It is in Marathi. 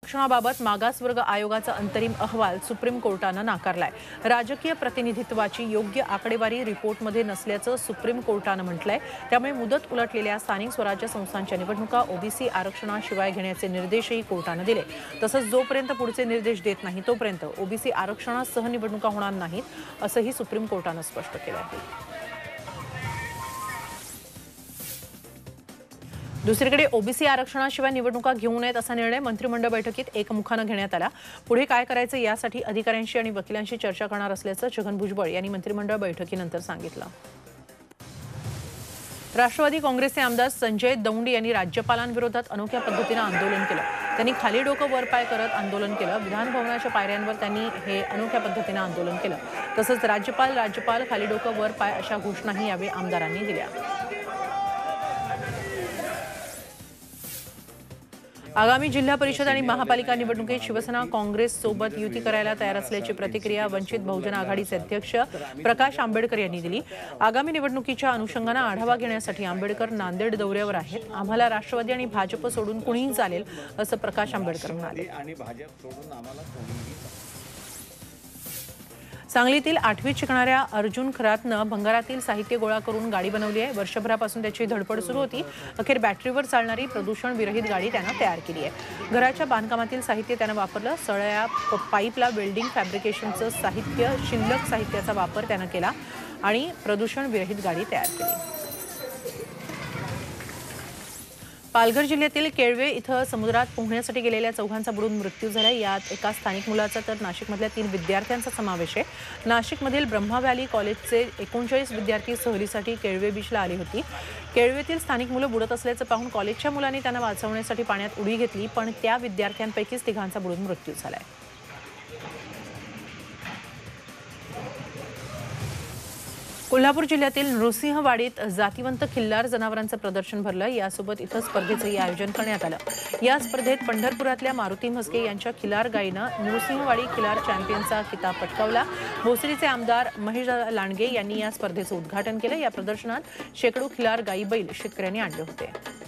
आरक्षणाबाबत मागासवर्ग आयोगाचा अंतरिम अहवाल सुप्रीम कोर्टानं नाकारलाय। राजकीय प्रतिनिधित्वाची योग्य आकडेवारी रिपोर्टमध्ये नसल्याचं सुप्रीम कोर्टानं म्हटलंय। त्यामुळे मुदत उलटलेल्या स्थानिक स्वराज्य संस्थांच्या निवडणुका ओबीसी आरक्षणाशिवाय घेण्याचे निर्देशही कोर्टानं दिले। तसंच जोपर्यंत पुढचे निर्देश देत नाही तोपर्यंत ओबीसी आरक्षणासह निवडणुका होणार नाहीत, असंही सुप्रीम कोर्टानं स्पष्ट केलं आहे। दुसरीकडे ओबीसी आरक्षणाशिवाय निवडणुका घेऊ नयेत असा निर्णय मंत्रिमंडळ बैठकीत एकमुखानं घेण्यात आला। पुढे काय करायचं यासाठी अधिकाऱ्यांशी आणि वकिलांशी चर्चा करणार असल्याचं छगन भुजबळ यांनी मंत्रिमंडळ बैठकीनंतर सांगितलं। राष्ट्रवादी काँग्रेसचे आमदार संजय दौंड यांनी राज्यपालांविरोधात अनोख्या पद्धतीनं आंदोलन केलं। त्यांनी खाली डोकं वर पाय करत आंदोलन केलं। विधान भवनाच्या पायऱ्यांवर त्यांनी हे अनोख्या पद्धतीनं आंदोलन केलं। तसंच राज्यपाल खाली डोकं वर पाय अशा घोषणाही यावेळी आमदारांनी दिल्या। आगामी जिल्हा परिषद आणि महापालिका निवडणुकीत शिवसेना काँग्रेस सोबत युती करायला तयार असल्याची प्रतिक्रिया वंचित बहुजन आघाडीचे अध्यक्ष प्रकाश आंबेडकर यांनी दिली। आगामी निवडणुकीच्या अनुषंगाने आढावा घेण्यासाठी आंबेडकर नांदेड दौऱ्यावर आहेत। आम्हाला राष्ट्रवादी आणि भाजप सोडून कुणीही चालेल असं प्रकाश आंबेडकर म्हणाले। सांगलीतील 8वीत शिकणाऱ्या अर्जुन खरातनं भंगारातील साहित्य गोळा करून गाडी बनवली आहे। वर्षभरापासून त्याची धडपड सुरू होती। अखेर बॅटरीवर चालणारी प्रदूषण विरहित गाडी त्यानं तयार केली आहे। घराच्या बांधकामातील साहित्य त्यानं वापरलं। सळया पाईपला वेल्डिंग फॅब्रिकेशनचं साहित्य, शिल्लक साहित्याचा वापर त्यानं केला आणि प्रदूषण विरहित गाडी तयार केली। पालघर जिल्ह्यातील केळवे इथं समुद्रात पोहण्यासाठी गेलेल्या चौघांचा बुडून मृत्यू झाला। यात एका स्थानिक मुलाचा तर नाशिकमधल्या 3 विद्यार्थ्यांचा समावेश आहे। नाशिकमधील ब्रह्मा व्हॅली कॉलेजचे 39 विद्यार्थी सहलीसाठी केळवे बीचला आली होती। केळवेतील स्थानिक मुलं बुडत असल्याचं पाहून कॉलेजच्या मुलांनी त्यांना वाचवण्यासाठी पाण्यात उडी घेतली, पण त्या विद्यार्थ्यांपैकीच तिघांचा बुडून मृत्यू झालाय। कोल्हापूर जिल्ह्यातील नृसिंहवाडीत जातिवंत खिल्लार जनावरांचं प्रदर्शन भरलं। यासोबत इथं स्पर्धेचंही आयोजन करण्यात आलं। या स्पर्धेत पंढरपुरातल्या मारुती म्हस्के यांच्या खिलार गायीनं नृसिंहवाडी खिलार चॅम्पियनचा किताब पटकावला। भोसरीचे आमदार महेश लांडगे यांनी या स्पर्धेचं उद्घाटन केलं। या प्रदर्शनात शेकडो खिलार गायी बैल शेतकऱ्यांनी आणले होते।